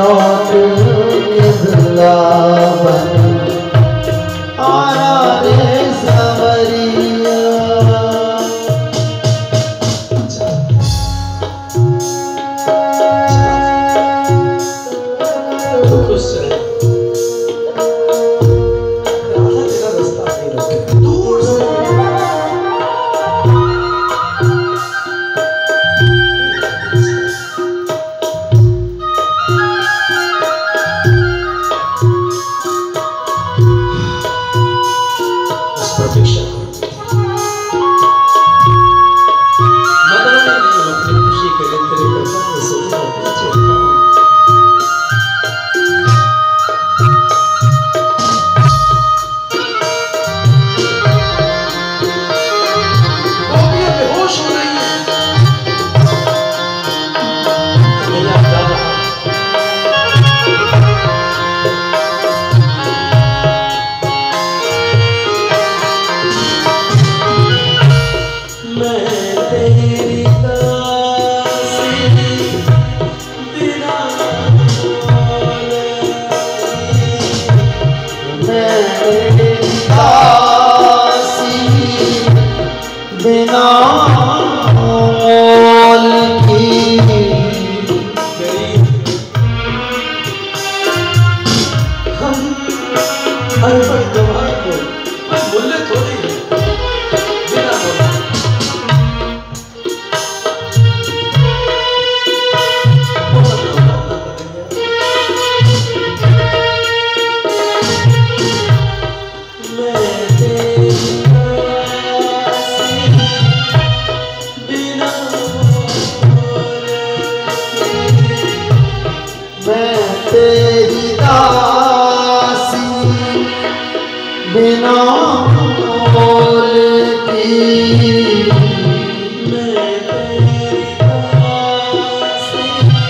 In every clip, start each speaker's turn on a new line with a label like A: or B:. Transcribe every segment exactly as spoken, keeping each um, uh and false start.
A: लौट वृंदावन आना रे सवरिया। तो खुश है राधा तेरा रास्ता नहीं रोके दूर से प्रतीक्षा मदन ने अपनी खुशी के लिए तेरे प्रसाद में सोचा पीछे गोपियां बेहोश हो रही हैं। बिना मोल की हम अनपढ़ गवार को कोई मूल्य थोड़ी है बिना मोल। तेरी दासी बिना मोल की मैं तेरी दासी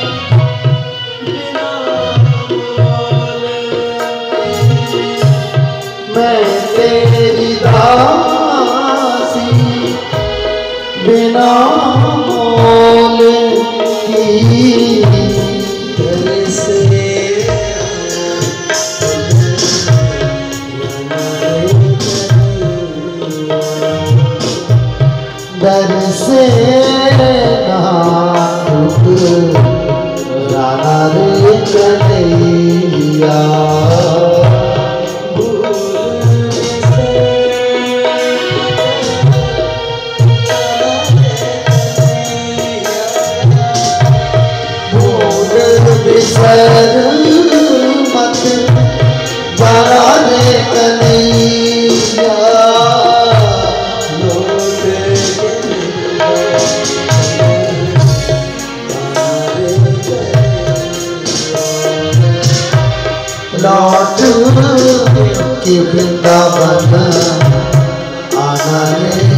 A: बिना मोल की मैं तेरी दासी बिना मोल की दर से नाथ राना रे कन्हैया भूल बिसर मत जाना रे कन्हैया लौट के वृंदावन आना रे